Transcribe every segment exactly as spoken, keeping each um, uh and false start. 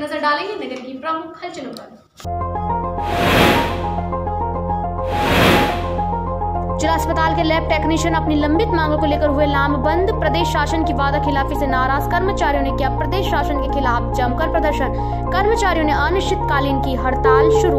नजर डालेंगे नगर की प्रमुख हलचलों पर। जिला अस्पताल के लैब टेक्नीशियन अपनी लंबित मांगों को लेकर हुए लामबंद। प्रदेश शासन की वादाखिलाफी से नाराज कर्मचारियों ने किया प्रदेश शासन के खिलाफ जमकर प्रदर्शन। कर्मचारियों ने अनिश्चितकालीन की हड़ताल शुरू।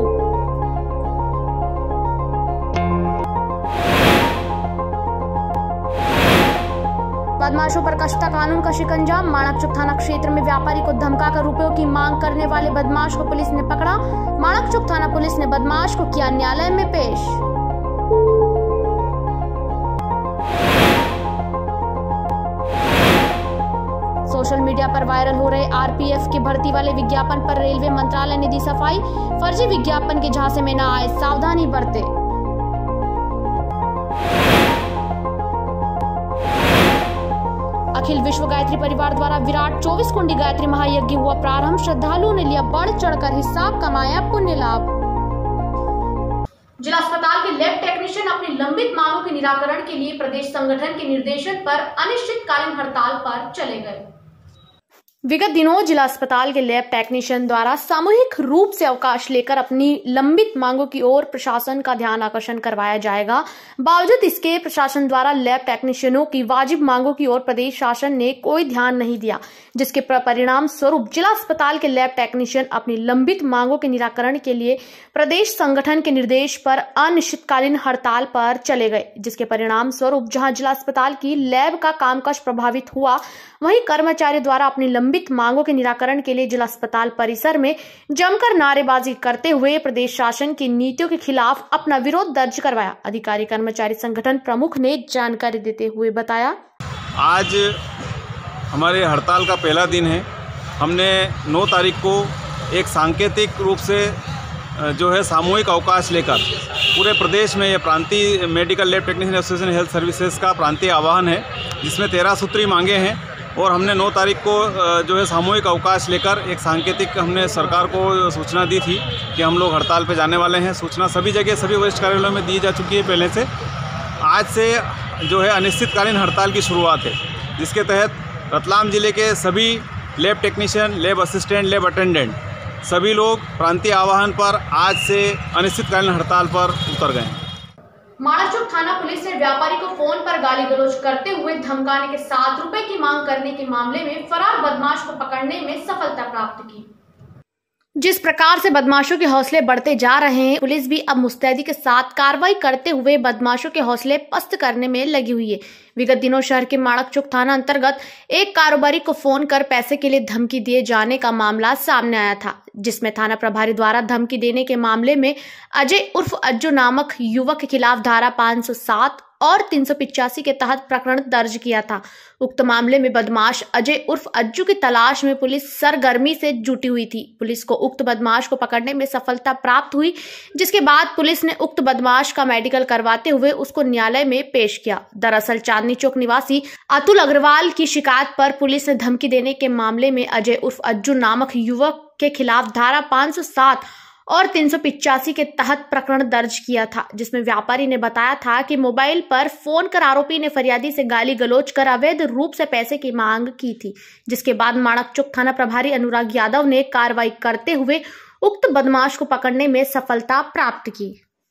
बदमाशों पर कसता कानून का शिकंजा। माणकचौक थाना क्षेत्र में व्यापारी को धमकाकर रुपयों की मांग करने वाले बदमाश को पुलिस ने पकड़ा। माणकचौक थाना पुलिस ने बदमाश को किया न्यायालय में पेश। सोशल मीडिया पर वायरल हो रहे आरपीएफ की भर्ती वाले विज्ञापन पर रेलवे मंत्रालय ने दी सफाई। फर्जी विज्ञापन के झांसे में न आए, सावधानी बरते। अखिल विश्व गायत्री परिवार द्वारा विराट चौबीस कुंडी गायत्री महायज्ञ हुआ प्रारंभ। श्रद्धालुओं ने लिया बढ़ चढ़कर हिस्सा, कमाया पुण्य लाभ। जिला अस्पताल के लैब टेक्नीशियन अपनी लंबित मांगों के निराकरण के लिए प्रदेश संगठन के निर्देशन पर अनिश्चितकालीन हड़ताल पर चले गए। विगत दिनों जिला अस्पताल के लैब टेक्नीशियन द्वारा सामूहिक रूप से अवकाश लेकर अपनी लंबित मांगों की ओर प्रशासन का ध्यान आकर्षण करवाया जाएगा। बावजूद इसके प्रशासन द्वारा लैब टेक्नीशियनों की वाजिब मांगों की ओर प्रदेश शासन ने कोई ध्यान नहीं दिया, जिसके परिणाम स्वरूप जिला अस्पताल के लैब टेक्नीशियन अपनी लंबित मांगों के निराकरण के लिए प्रदेश संगठन के निर्देश पर अनिश्चितकालीन हड़ताल पर चले गए। जिसके परिणाम स्वरूप जहां जिला अस्पताल की लैब का कामकाज प्रभावित हुआ, वहीं कर्मचारियों द्वारा अपनी लंबित मांगों के निराकरण के लिए जिला अस्पताल परिसर में जमकर नारेबाजी करते हुए प्रदेश शासन की नीतियों के खिलाफ अपना विरोध दर्ज करवाया। अधिकारी कर्मचारी संगठन प्रमुख ने जानकारी देते हुए बताया, आज हमारे हड़ताल का पहला दिन है। हमने नौ तारीख को एक सांकेतिक रूप से जो है सामूहिक अवकाश लेकर पूरे प्रदेश में यह प्रांतीय medical lab technician association health services का प्रांतीय आह्वान है, जिसमें तेरह सूत्री मांगे हैं। और हमने नौ तारीख को जो है सामूहिक अवकाश लेकर एक सांकेतिक हमने सरकार को सूचना दी थी कि हम लोग हड़ताल पे जाने वाले हैं। सूचना सभी जगह सभी वरिष्ठ कार्यालयों में दी जा चुकी है पहले से। आज से जो है अनिश्चितकालीन हड़ताल की शुरुआत है, जिसके तहत रतलाम जिले के सभी lab technician, lab assistant, lab attendant सभी लोग प्रांतीय आह्वान पर आज से अनिश्चितकालीन हड़ताल पर उतर गए हैं। माणकचौक थाना पुलिस ने व्यापारी को फोन पर गाली गलौज करते हुए धमकाने के साथ रुपए की मांग करने के मामले में फरार बदमाश को पकड़ने में सफलता प्राप्त की। जिस प्रकार से बदमाशों के हौसले बढ़ते जा रहे हैं, पुलिस भी अब मुस्तैदी के साथ कार्रवाई करते हुए बदमाशों के हौसले पस्त करने में लगी हुई है। विगत दिनों शहर के माणकचौक थाना अंतर्गत एक कारोबारी को फोन कर पैसे के लिए धमकी दिए जाने का मामला सामने आया था, जिसमें थाना प्रभारी द्वारा धमकी देने के मामले में अजय उर्फ अज्जू नामक युवक के खिलाफ धारा पाँच सौ सात और तीन सौ पिचासी के तहत प्रकरण दर्ज किया था। उक्त मामले में बदमाश अजय उर्फ अज्जू की तलाश में पुलिस सरगर्मी से जुटी हुई थी। पुलिस को उक्त बदमाश को पकड़ने में सफलता प्राप्त हुई, जिसके बाद पुलिस ने उक्त बदमाश का मेडिकल करवाते हुए उसको न्यायालय में पेश किया। दरअसल चांदनी चौक निवासी अतुल अग्रवाल की शिकायत पर पुलिस ने धमकी देने के मामले में अजय उर्फ अज्जू नामक युवक के खिलाफ धारा पाँच सौ सात और तीन सौ पिचासी के तहत प्रकरण दर्ज किया था, जिसमें व्यापारी ने बताया था कि मोबाइल पर फोन कर आरोपी ने फरियादी से गाली गलौज कर अवैध रूप से पैसे की मांग की थी। जिसके बाद माणकचौक थाना प्रभारी अनुराग यादव ने कार्रवाई करते हुए उक्त बदमाश को पकड़ने में सफलता प्राप्त की।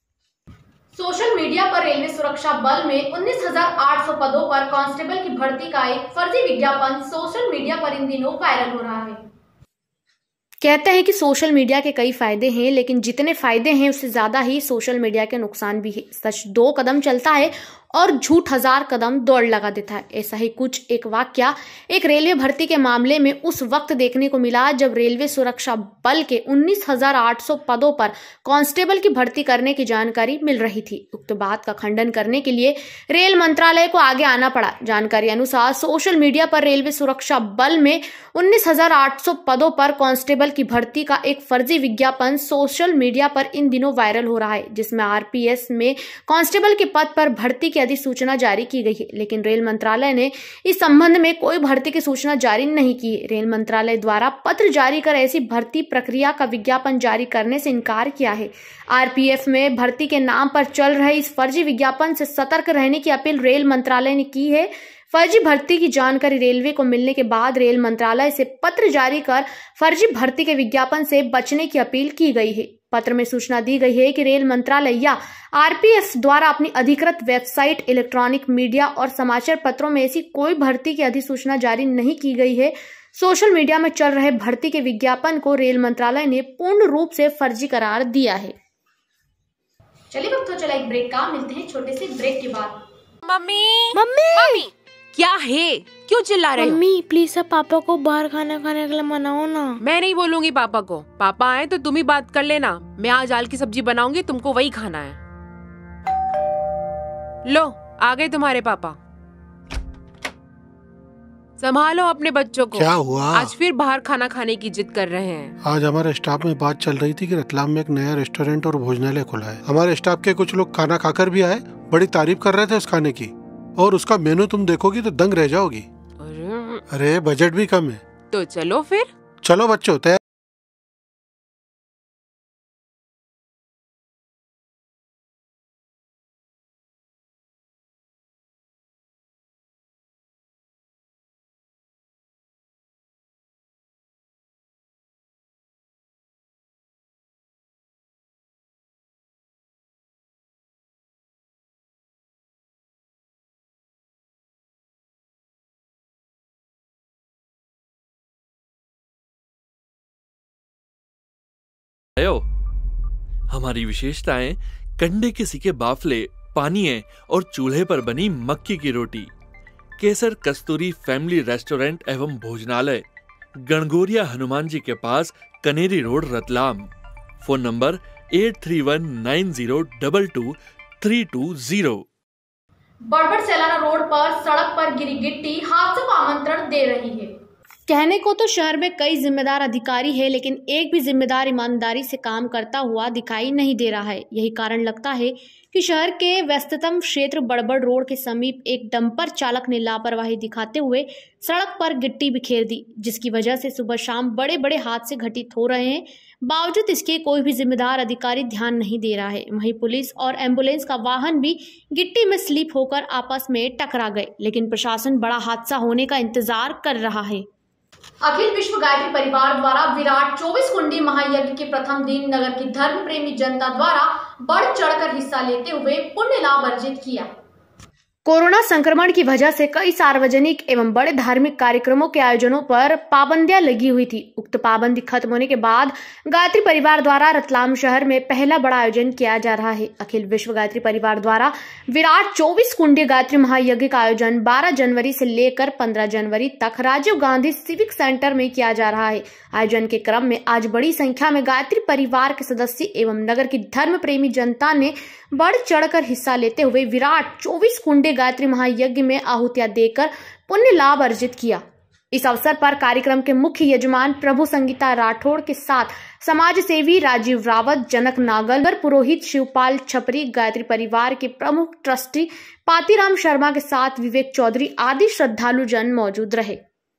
सोशल मीडिया पर रेलवे सुरक्षा बल में उन्नीस हजार आठ सौ पदों पर कांस्टेबल की भर्ती का एक फर्जी विज्ञापन सोशल मीडिया पर इन दिनों वायरल हो रहा है। कहते हैं कि सोशल मीडिया के कई फायदे हैं, लेकिन जितने फायदे हैं उससे ज्यादा ही सोशल मीडिया के नुकसान भी है। सच दो कदम चलता है और झूठ हजार कदम दौड़ लगा देता है। ऐसा ही कुछ एक वाकया एक रेलवे भर्ती के मामले में उस वक्त देखने को मिला जब रेलवे सुरक्षा बल के उन्नीस हजार आठ सौ पदों पर कांस्टेबल की भर्ती करने की जानकारी मिल रही थी। उक्त बात का खंडन करने के लिए रेल मंत्रालय को आगे आना पड़ा। जानकारी अनुसार सोशल मीडिया पर रेलवे सुरक्षा बल में उन्नीस हजार आठ सौ पदों पर कांस्टेबल की भर्ती का एक फर्जी विज्ञापन सोशल मीडिया पर इन दिनों वायरल हो रहा है, जिसमें आरपीएस में कांस्टेबल के पद पर भर्ती की अधिसूचना जारी की गई है, लेकिन रेल मंत्रालय ने इस संबंध में कोई भर्ती की सूचना जारी नहीं की है। रेल मंत्रालय द्वारा पत्र जारी कर ऐसी भर्ती प्रक्रिया का विज्ञापन जारी करने से इनकार किया है। आरपीएफ में भर्ती के नाम पर चल रहे इस फर्जी विज्ञापन से सतर्क रहने की अपील रेल मंत्रालय ने की है। फर्जी भर्ती की जानकारी रेलवे को मिलने के बाद रेल मंत्रालय से पत्र जारी कर फर्जी भर्ती के विज्ञापन से बचने की अपील की गई है। पत्र में सूचना दी गई है कि रेल मंत्रालय या आरपीएफ द्वारा अपनी अधिकृत वेबसाइट, इलेक्ट्रॉनिक मीडिया और समाचार पत्रों में ऐसी कोई भर्ती की अधिसूचना जारी नहीं की गई है। सोशल मीडिया में चल रहे भर्ती के विज्ञापन को रेल मंत्रालय ने पूर्ण रूप से फर्जी करार दिया है। चलिए वक्त तो चला एक ब्रेक का, मिलते हैं छोटे से ब्रेक के बाद। मम्मी मम्मी मम्मी क्या है, क्यों चिल्ला रहे हो? मम्मी प्लीज अब पापा को बाहर खाना खाने के लिए मनाओ ना। मैं नहीं बोलूंगी पापा को, पापा आए तो तुम ही बात कर लेना। मैं आज आल की सब्जी बनाऊंगी, तुमको वही खाना है। लो आ गए तुम्हारे पापा। संभालो अपने बच्चों को। क्या हुआ? आज फिर बाहर खाना खाने की जिद कर रहे हैं। आज हमारे स्टाफ में बात चल रही थी कि रतलाम में एक नया रेस्टोरेंट और भोजनालय खुला है। हमारे स्टाफ के कुछ लोग खाना खाकर भी आए, बड़ी तारीफ कर रहे थे उस खाने की, और उसका मेनू तुम देखोगी तो दंग रह जाओगी। अरे, अरे बजट भी कम है। तो चलो फिर। चलो बच्चों तैयार। आयो। हमारी विशेषताएं कंडे के सिके बाफले, पानीय और चूल्हे पर बनी मक्की की रोटी। केसर कस्तूरी फैमिली रेस्टोरेंट एवं भोजनालय, गणगोरिया हनुमान जी के पास, Kaneri road, Ratlam. Phone number eight three one nine zero double two three two zero. बड़बड़ सेलाना रोड पर सड़क पर गिरी गिट्टी हादसों को आमंत्रण दे रही है। कहने को तो शहर में कई जिम्मेदार अधिकारी है, लेकिन एक भी जिम्मेदार ईमानदारी से काम करता हुआ दिखाई नहीं दे रहा है। यही कारण लगता है कि शहर के व्यस्ततम क्षेत्र बड़बड़ रोड के समीप एक डंपर चालक ने लापरवाही दिखाते हुए सड़क पर गिट्टी बिखेर दी, जिसकी वजह से सुबह शाम बड़े बड़े हादसे घटित हो रहे हैं। बावजूद इसके कोई भी जिम्मेदार अधिकारी ध्यान नहीं दे रहा है। वहीं पुलिस और एम्बुलेंस का वाहन भी गिट्टी में स्लिप होकर आपस में टकरा गए, लेकिन प्रशासन बड़ा हादसा होने का इंतजार कर रहा है। अखिल विश्व गायत्री परिवार द्वारा विराट चौबीस कुंडी महायज्ञ के प्रथम दिन नगर की धर्म प्रेमी जनता द्वारा बढ़ चढ़कर हिस्सा लेते हुए पुण्य लाभ अर्जित किया। कोरोना संक्रमण की वजह से कई सार्वजनिक एवं बड़े धार्मिक कार्यक्रमों के आयोजनों पर पाबंदियां लगी हुई थी। उक्त पाबंदी खत्म होने के बाद गायत्री परिवार द्वारा रतलाम शहर में पहला बड़ा आयोजन किया जा रहा है। अखिल विश्व गायत्री परिवार द्वारा विराट चौबीस कुंडी गायत्री महायज्ञ का आयोजन बारह जनवरी से लेकर पंद्रह जनवरी तक राजीव गांधी सिविक सेंटर में किया जा रहा है। आयोजन के क्रम में आज बड़ी संख्या में गायत्री परिवार के सदस्य एवं नगर की धर्म प्रेमी जनता ने बढ़ चढ़कर हिस्सा लेते हुए विराट चौबीस कुंडी गायत्री महायज्ञ में आहुतियां देकर पुण्य लाभ अर्जित किया। इस अवसर पर कार्यक्रम के मुख्य यजमान प्रभु संगीता राठौड़ के साथ समाज सेवी राजीव रावत, जनक नागल, पुरोहित शिवपाल छपरी, गायत्री परिवार के प्रमुख ट्रस्टी पातीराम शर्मा के साथ विवेक चौधरी आदि श्रद्धालु जन मौजूद रहे।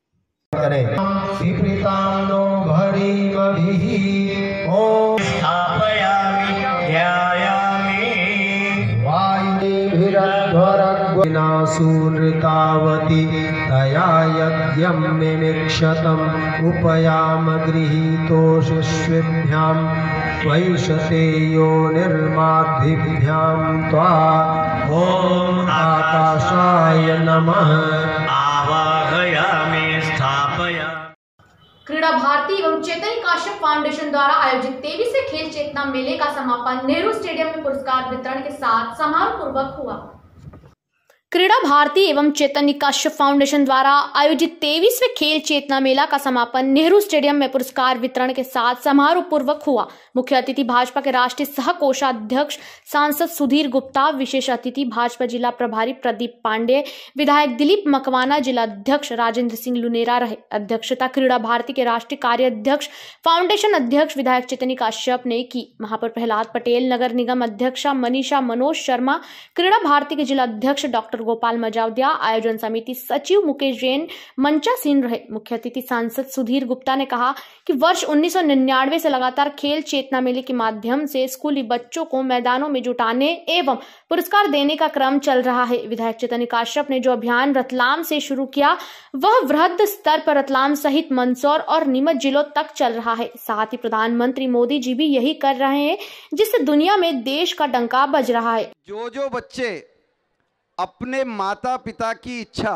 सूनृतावती तया यज्ञं निमिक्षतम् उपयाम गृहीतोषिष्विभ्यां वैशते यो निर्माद्भिभ्यां त्वा ॐ आकाशाय नमः आवाहयामि स्थापयामि। क्रीड़ा भारती एवं चेतन काश्यप फाउंडेशन द्वारा आयोजित तेईसवें खेल चेतना मेले का समापन नेहरू स्टेडियम में पुरस्कार वितरण के साथ समारोह पूर्वक हुआ। क्रीड़ा भारती एवं चैतन्य काश्यप फाउंडेशन द्वारा आयोजित तेईसवें खेल चेतना मेला का समापन नेहरू स्टेडियम में पुरस्कार वितरण के साथ समारोह पूर्वक हुआ। मुख्य अतिथि भाजपा के राष्ट्रीय सह कोषाध्यक्ष सांसद सुधीर गुप्ता, विशेष अतिथि भाजपा जिला प्रभारी प्रदीप पांडे, विधायक दिलीप मकवाना, जिला अध्यक्ष राजेंद्र सिंह लुनेरा रहे। अध्यक्षता क्रीड़ा भारती के राष्ट्रीय कार्याध्यक्ष फाउंडेशन अध्यक्ष विधायक चैतन्य काश्यप ने की। महापौर प्रहलाद पटेल, नगर निगम अध्यक्षा मनीषा मनोज शर्मा, क्रीड़ा भारती के जिला अध्यक्ष डॉक्टर गोपाल मजावदिया, आयोजन समिति सचिव मुकेश जैन मंचासीन रहे। मुख्य अतिथि सांसद सुधीर गुप्ता ने कहा कि वर्ष उन्नीस सौ निन्यानवे से लगातार खेल चेतना मेले के माध्यम से स्कूली बच्चों को मैदानों में जुटाने एवं पुरस्कार देने का क्रम चल रहा है। विधायक चैतन्य काश्यप ने जो अभियान रतलाम से शुरू किया वह वृहद स्तर पर रतलाम सहित मंदसौर और नीमच जिलों तक चल रहा है। साथ ही प्रधानमंत्री मोदी जी भी यही कर रहे हैं, जिससे दुनिया में देश का डंका बज रहा है। जो जो बच्चे अपने माता पिता की इच्छा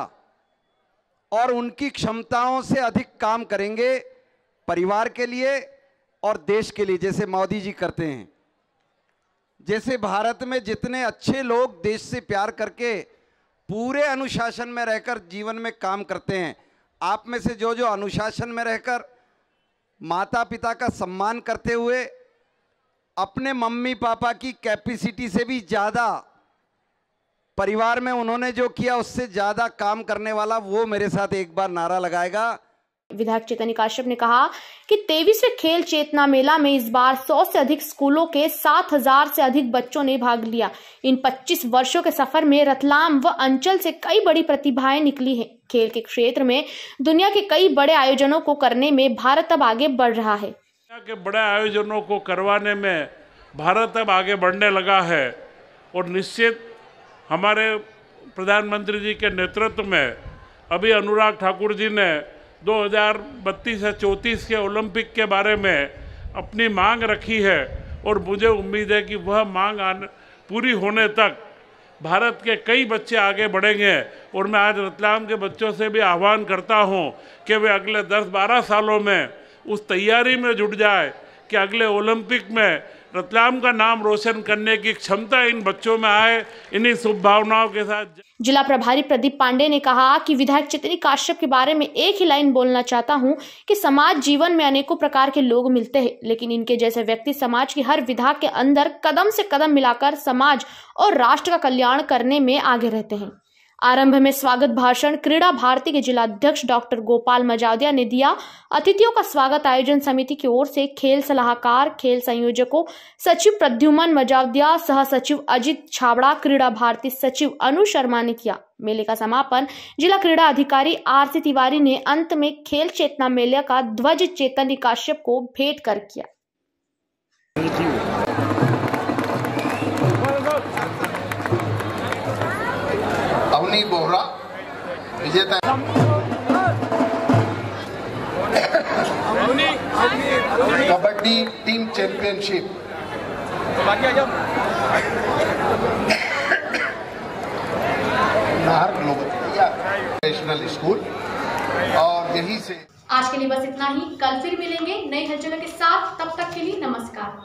और उनकी क्षमताओं से अधिक काम करेंगे परिवार के लिए और देश के लिए, जैसे मोदी जी करते हैं, जैसे भारत में जितने अच्छे लोग देश से प्यार करके पूरे अनुशासन में रहकर जीवन में काम करते हैं, आप में से जो जो अनुशासन में रहकर माता पिता का सम्मान करते हुए अपने मम्मी पापा की कैपेसिटी से भी ज़्यादा परिवार में उन्होंने जो किया उससे ज्यादा काम करने वाला, वो मेरे साथ एक बार नारा लगाएगा। विधायक चैतन्य काश्यप ने कहा कि तेईसवें खेल चेतना मेला में इस बार सौ से अधिक स्कूलों के सात हजार से अधिक बच्चों ने भाग लिया। इन पच्चीस वर्षों के सफर में रतलाम व अंचल से कई बड़ी प्रतिभाएं निकली हैं। खेल के क्षेत्र में दुनिया के कई बड़े आयोजनों को करने में भारत अब आगे बढ़ रहा है। दुनिया के बड़े आयोजनों को करवाने में भारत अब आगे बढ़ने लगा है और निश्चित हमारे प्रधानमंत्री जी के नेतृत्व में अभी अनुराग ठाकुर जी ने दो हज़ार बत्तीस या चौंतीस के ओलंपिक के बारे में अपनी मांग रखी है और मुझे उम्मीद है कि वह मांग आने पूरी होने तक भारत के कई बच्चे आगे बढ़ेंगे। और मैं आज रतलाम के बच्चों से भी आह्वान करता हूं कि वे अगले दस बारह सालों में उस तैयारी में जुट जाए कि अगले ओलंपिक में रतलाम का नाम रोशन करने की क्षमता इन बच्चों में आए। इन्हीं शुभ भावनाओं के साथ जिला प्रभारी प्रदीप पांडे ने कहा कि विधायक चैतन्य काश्यप के बारे में एक ही लाइन बोलना चाहता हूं कि समाज जीवन में अनेकों प्रकार के लोग मिलते हैं, लेकिन इनके जैसे व्यक्ति समाज की हर विधा के अंदर कदम से कदम मिलाकर समाज और राष्ट्र का कल्याण करने में आगे रहते हैं। आरंभ में स्वागत भाषण क्रीड़ा भारती के जिला अध्यक्ष डॉक्टर गोपाल मजावदिया ने दिया। अतिथियों का स्वागत आयोजन समिति की ओर से खेल सलाहकार, खेल संयोजकों सचिव प्रद्युमन मजावदिया, सह सचिव अजित छाबड़ा, क्रीड़ा भारती सचिव अनु शर्मा ने किया। मेले का समापन जिला क्रीड़ा अधिकारी आर सी तिवारी ने अंत में खेल चेतना मेले का ध्वज चैतन्य काश्यप को भेंट कर किया। अवनी बोहरा विजेता kabaddi team championship Nahar global national school. और यही से आज के लिए बस इतना ही। कल फिर मिलेंगे नई हलचलों के साथ। तब तक के लिए नमस्कार।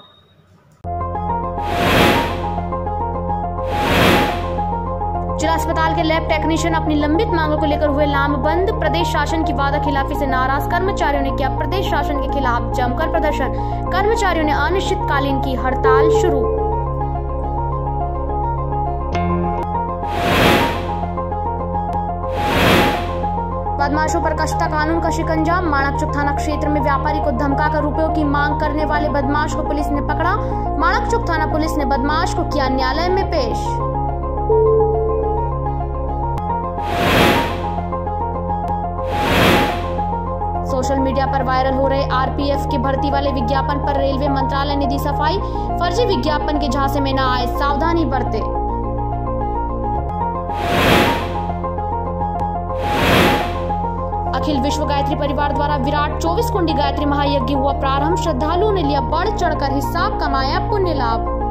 जिला अस्पताल के लैब टेक्नीशियन अपनी लंबित मांगों को लेकर हुए लामबंद। प्रदेश शासन की वादा खिलाफी से नाराज कर्मचारियों ने किया प्रदेश शासन के खिलाफ जमकर प्रदर्शन। कर्मचारियों ने अनिश्चितकालीन की हड़ताल शुरू। बदमाशों पर कस्ता कानून का शिकंजा। माणकचुक थाना क्षेत्र में व्यापारी को धमकाकर रुपयों की मांग करने वाले बदमाश को पुलिस ने पकड़ा। माणकचुक थाना पुलिस ने बदमाश को किया न्यायालय में पेश। सोशल मीडिया पर वायरल हो रहे आर पी एफ की भर्ती वाले विज्ञापन पर रेलवे मंत्रालय ने दी सफाई। फर्जी विज्ञापन के झांसे में न आए, सावधानी बरते। अखिल विश्व गायत्री परिवार द्वारा विराट चौबीस कुंडी गायत्री महायज्ञ हुआ प्रारंभ। श्रद्धालुओं ने लिया बढ़ चढ़कर हिस्सा, कमाया पुण्य लाभ।